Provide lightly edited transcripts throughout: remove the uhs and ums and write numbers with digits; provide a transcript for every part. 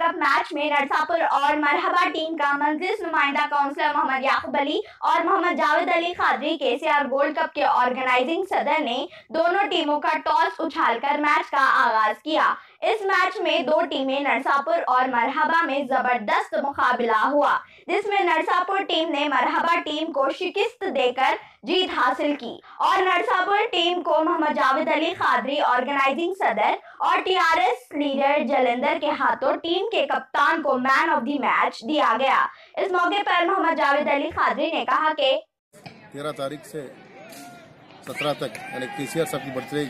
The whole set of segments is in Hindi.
कप मैच में नरसापुर और मरहबा टीम का मंजिल नुमाइंदा काउंसलर मोहम्मद याकूब अली और Mohammed Javed Ali Khadri KCR gold cup के ऑर्गेनाइजिंग सदर ने दोनों टीमों का टॉस उछालकर मैच का आगाज किया। इस मैच में दो टीमें नरसापुर और मरहबा में जबरदस्त मुकाबला हुआ, जिसमें नरसापुर टीम ने मरहबा टीम को शिकस्त देकर जीत हासिल की और नरसापुर टीम को मोहम्मद जावेद अली खादरी ऑर्गेनाइजिंग सदर और टीआरएस लीडर जलंधर के हाथों टीम के कप्तान को मैन ऑफ द मैच दिया गया। इस मौके पर मोहम्मद जावेद अली खादरी ने कहा कि 13 तारीख से 17 तक यानी केसीआर साहब की बर्थडे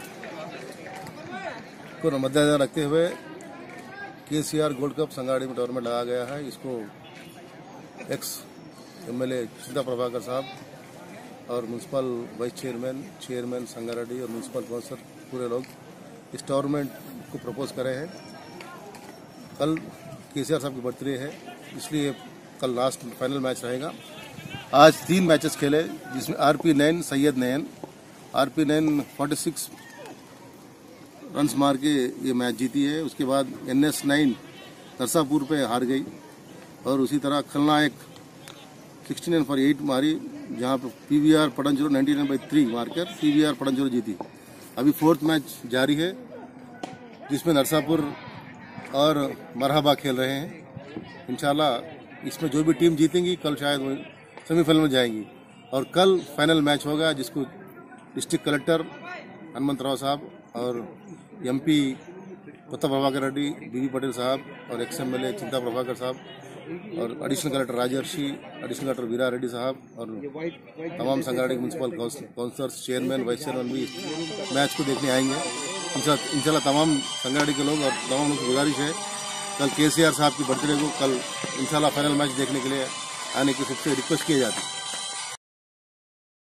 को मद्देनजर रखते हुए केसीआर गोल्ड कप संगाड़ी में टूर्नामेंट लगाया गया है। इसको एक्स एमएलए चिंता प्रभाकर साहब और म्यूनसिपल वाइस चेयरमैन संगारेड्डी और म्यूनसिपल काउंसिलर पूरे लोग इस टूर्नामेंट को प्रपोज करे हैं। कल केसीआर साहब की बर्थडे है, इसलिए कल लास्ट फाइनल मैच रहेगा। आज 3 मैचेस खेले, जिसमें RP9 सैयद नयन 46 रन्स मार के ये मैच जीती है। उसके बाद NS9 नरसापुर पे हार गई और उसी तरह खलनायक 69 for 8 मारी, जहां पर PVR पटनचोर 99/3 मारकर PVR पटनचोर जीती। अभी 4th मैच जारी है, जिसमें नरसापुर और मरहबा खेल रहे हैं। इंशाल्लाह इसमें जो भी टीम जीतेंगी कल शायद वो सेमीफाइनल में जाएंगी और कल फाइनल मैच होगा, जिसको डिस्ट्रिक्ट कलेक्टर हनुमंतराव साहब और MP कोत्ता प्रभाकर रेड्डी, BB पटेल साहब और XMLA चिंता प्रभाकर साहब और additional collector Rajarshi, additional collector Veera Reddy साहब और तमाम Sangareddy municipal councillors, chairman, vice chairman भी मैच को देखने आएंगे। इंशाल्लाह तमाम संगारेड्डी के लोग और तमाम लोग की गुजारिश है कल केसीआर साहब की बर्थडे को कल इंशाल्लाह फाइनल मैच देखने के लिए आने की सबसे रिक्वेस्ट की जाती है।